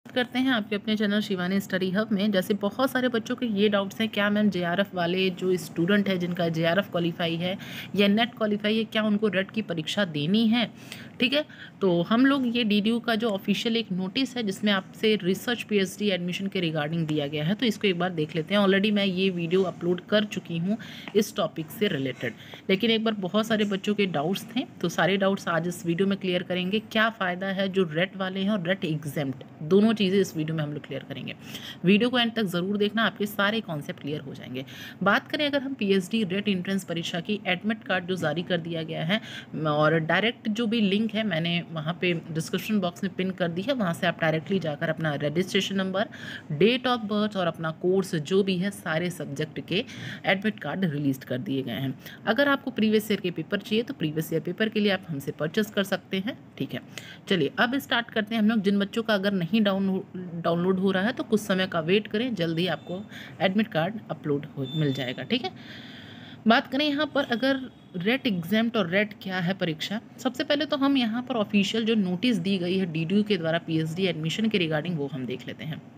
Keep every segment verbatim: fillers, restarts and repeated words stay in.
करते हैं आपके अपने चैनल शिवानी स्टडी हब में। जैसे बहुत सारे बच्चों के ये डाउट्स हैं, क्या मैम जेआरएफ वाले जो स्टूडेंट है जिनका जेआरएफ क्वालिफाई है या नेट क्वालिफाई है, क्या उनको रेट की परीक्षा देनी है? ठीक है, तो हम लोग ये डीडीयू का जो ऑफिशियल एक नोटिस है जिसमें आपसे रिसर्च पीएचडी एडमिशन के रिगार्डिंग दिया गया है, तो इसको एक बार देख लेते हैं। ऑलरेडी मैं ये वीडियो अपलोड कर चुकी हूँ इस टॉपिक से रिलेटेड, लेकिन एक बार बहुत सारे बच्चों के डाउट्स थे तो सारे डाउट्स आज इस वीडियो में क्लियर करेंगे। क्या फ़ायदा है जो रेट वाले हैं और रेट एग्जेम्प्ट, दोनों चीज़ें इस वीडियो में हम लोग क्लियर करेंगे। वीडियो को एंड तक ज़रूर देखना, आपके सारे कॉन्सेप्ट क्लियर हो जाएंगे। बात करें अगर हम पीएचडी रेट एंट्रेंस परीक्षा की एडमिट कार्ड जो जारी कर दिया गया है, और डायरेक्ट जो भी लिंक है मैंने वहाँ पे डिस्क्रिप्शन बॉक्स में पिन कर दी है, वहाँ से आप डायरेक्टली जाकर अपना registration number, date of birth और अपना कोर्स जो भी है सारे सब्जेक्ट के एडमिट कार्ड रिलीज कर दिए गए हैं। अगर आपको प्रीवियस ईयर के पेपर चाहिए तो प्रीवियस ईयर पेपर के लिए आप हमसे परचेस कर सकते हैं। ठीक है, चलिए अब स्टार्ट करते हैं हम लोग। जिन बच्चों का अगर नहीं डाउन डाउनलोड हो रहा है तो कुछ समय का वेट करें, जल्दी आपको एडमिट कार्ड अपलोड हो मिल जाएगा। ठीक है, बात करें यहाँ पर अगर रेट एग्जाम्ट और रेट क्या है परीक्षा, सबसे पहले तो हम यहाँ पर ऑफिशियल जो नोटिस दी गई है डीडीयू के द्वारा पीएचडी एडमिशन के रिगार्डिंग वो हम देख लेते हैं।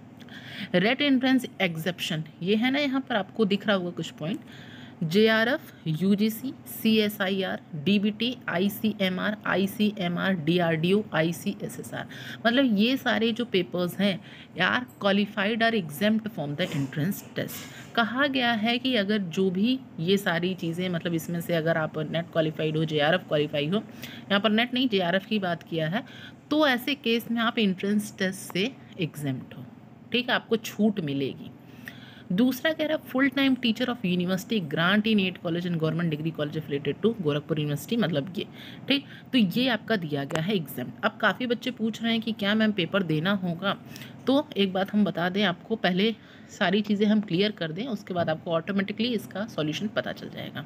रेट एंट्रेंस एग्जेप्शन ये है ना, यहाँ पर आपको दिख रहा होगा कुछ point, JRF, UGC, CSIR, DBT, ICMR, ICMR, DRDO, ICSSR, मतलब ये सारे जो पेपर्स हैं यार qualified are exempt from the entrance test. कहा गया है कि अगर जो भी ये सारी चीज़ें, मतलब इसमें से अगर आप नेट क्वालिफाइड हो, जेआरएफ क्वालिफाई हो, यहाँ पर नेट नहीं जेआरएफ की बात किया है, तो ऐसे केस में आप एंट्रेंस टेस्ट से एग्जेम्प्ट हो। ठीक है, आपको छूट मिलेगी। दूसरा कह रहा है full time teacher of university grant in aid college and government degree college related to Gorakhpur university, मतलब ये ठीक, तो ये आपका दिया गया है एग्जाम। अब काफ़ी बच्चे पूछ रहे हैं कि क्या मैम पेपर देना होगा, तो एक बात हम बता दें आपको, पहले सारी चीज़ें हम क्लियर कर दें, उसके बाद आपको ऑटोमेटिकली इसका सॉल्यूशन पता चल जाएगा।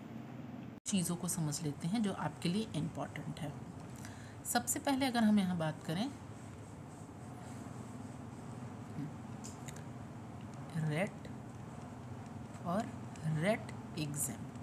चीज़ों को समझ लेते हैं जो आपके लिए इम्पॉर्टेंट है। सबसे पहले अगर हम यहाँ बात करें रेट और रेट एग्जेम्प्ट,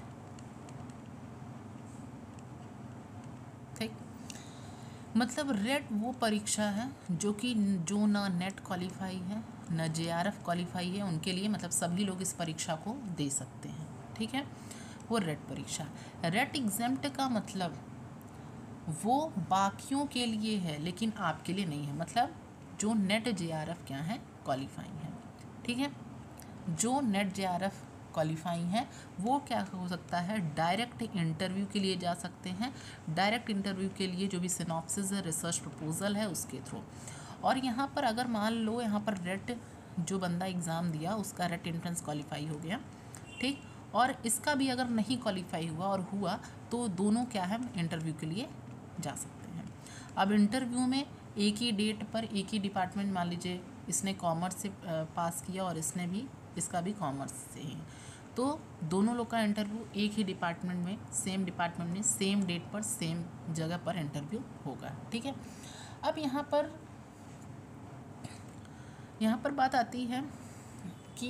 ठीक, मतलब रेट वो परीक्षा है जो कि जो ना नेट क्वालिफाई है ना जेआरएफ क्वालिफाई है, उनके लिए मतलब सभी लोग इस परीक्षा को दे सकते हैं। ठीक है, वो रेट परीक्षा। रेट एग्जेम्प्ट का मतलब वो बाकियों के लिए है लेकिन आपके लिए नहीं है, मतलब जो नेट जेआरएफ क्या है क्वालिफाई है। ठीक है, जो नेट जेआरएफ क्वालिफाई हैं वो क्या हो सकता है, डायरेक्ट इंटरव्यू के लिए जा सकते हैं। डायरेक्ट इंटरव्यू के लिए जो भी सिनॉप्सिस है, रिसर्च प्रपोजल है, उसके थ्रू। और यहाँ पर अगर मान लो यहाँ पर रेट जो बंदा एग्ज़ाम दिया उसका रेट एंट्रेंस क्वालिफाई हो गया, ठीक, और इसका भी अगर नहीं क्वालिफाई हुआ और हुआ तो दोनों क्या है, इंटरव्यू के लिए जा सकते हैं। अब इंटरव्यू में एक ही डेट पर एक ही डिपार्टमेंट, मान लीजिए इसने कॉमर्स से पास किया और इसने भी, इसका भी कॉमर्स से ही, तो दोनों लोग का इंटरव्यू एक ही डिपार्टमेंट में, सेम डिपार्टमेंट में, सेम डेट पर, सेम जगह पर इंटरव्यू होगा। ठीक है, अब यहाँ पर यहाँ पर बात आती है कि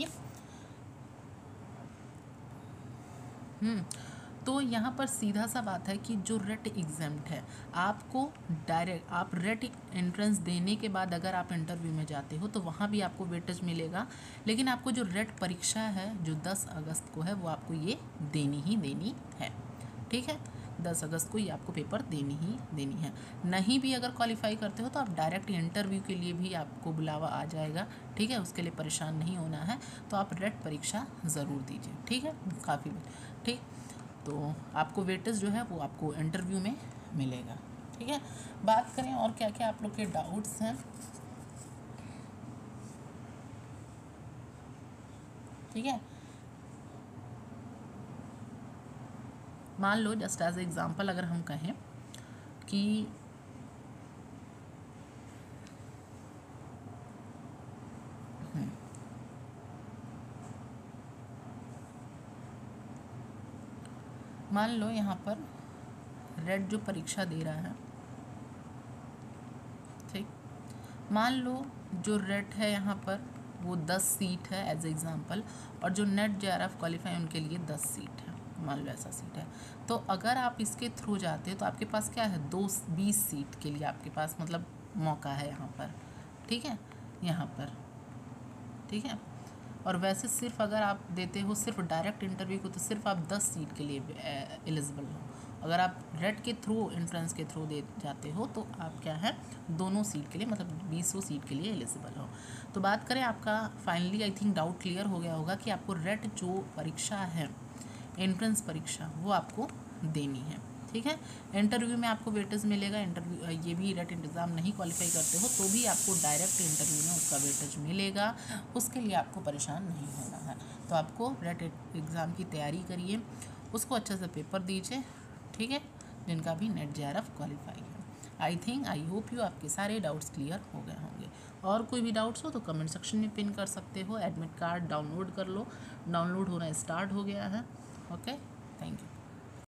हम्म तो यहाँ पर सीधा सा बात है कि जो रेट एग्जाम्प्ट है, आपको डायरेक्ट आप रेट एंट्रेंस देने के बाद अगर आप इंटरव्यू में जाते हो तो वहाँ भी आपको वेटेज मिलेगा, लेकिन आपको जो रेट परीक्षा है जो दस अगस्त को है वो आपको ये देनी ही देनी है। ठीक है, दस अगस्त को ये आपको पेपर देनी ही देनी है। नहीं भी अगर क्वालिफाई करते हो तो आप डायरेक्ट इंटरव्यू के लिए भी आपको बुलावा आ जाएगा। ठीक है, उसके लिए परेशान नहीं होना है, तो आप रेट परीक्षा ज़रूर दीजिए। ठीक है, काफ़ी ठीक, तो आपको वेटेज जो है वो आपको इंटरव्यू में मिलेगा। ठीक है, बात करें और क्या क्या आप लोग के डाउट्स हैं। ठीक है, मान लो जस्ट एज एग्जांपल अगर हम कहें कि मान लो यहाँ पर रेट जो परीक्षा दे रहा है, ठीक, मान लो जो रेट है यहाँ पर वो दस सीट है एज एग्जांपल, और जो नेट जेआरएफ क्वालिफाई उनके लिए दस सीट है, मान लो ऐसा सीट है। तो अगर आप इसके थ्रू जाते हैं तो आपके पास क्या है, दो बीस सीट के लिए आपके पास मतलब मौका है यहाँ पर। ठीक है, यहाँ पर, ठीक है। और वैसे सिर्फ अगर आप देते हो सिर्फ डायरेक्ट इंटरव्यू को तो सिर्फ आप दस सीट के लिए एलिजिबल हो। अगर आप रेट के थ्रू, एंट्रेंस के थ्रू दे जाते हो तो आप क्या है, दोनों सीट के लिए, मतलब बीसों सीट के लिए एलिजिबल हो। तो बात करें आपका finally I think doubt clear हो गया होगा कि आपको रेट जो परीक्षा है, एंट्रेंस परीक्षा, वो आपको देनी है, ठीक है। इंटरव्यू में आपको वेटेज मिलेगा, इंटरव्यू ये भी रेट एग्ज़ाम नहीं क्वालिफाई करते हो तो भी आपको डायरेक्ट इंटरव्यू में उसका वेटेज मिलेगा, उसके लिए आपको परेशान नहीं होना है। तो आपको रेट एग्ज़ाम की तैयारी करिए, उसको अच्छे से पेपर दीजिए, ठीक है, जिनका भी NET J R F qualify है। I think I hope you आपके सारे डाउट्स क्लियर हो गए होंगे। और कोई भी डाउट्स हो तो कमेंट सेक्शन में पिन कर सकते हो। एडमिट कार्ड डाउनलोड कर लो, डाउनलोड होना स्टार्ट हो गया है। Okay, thank you.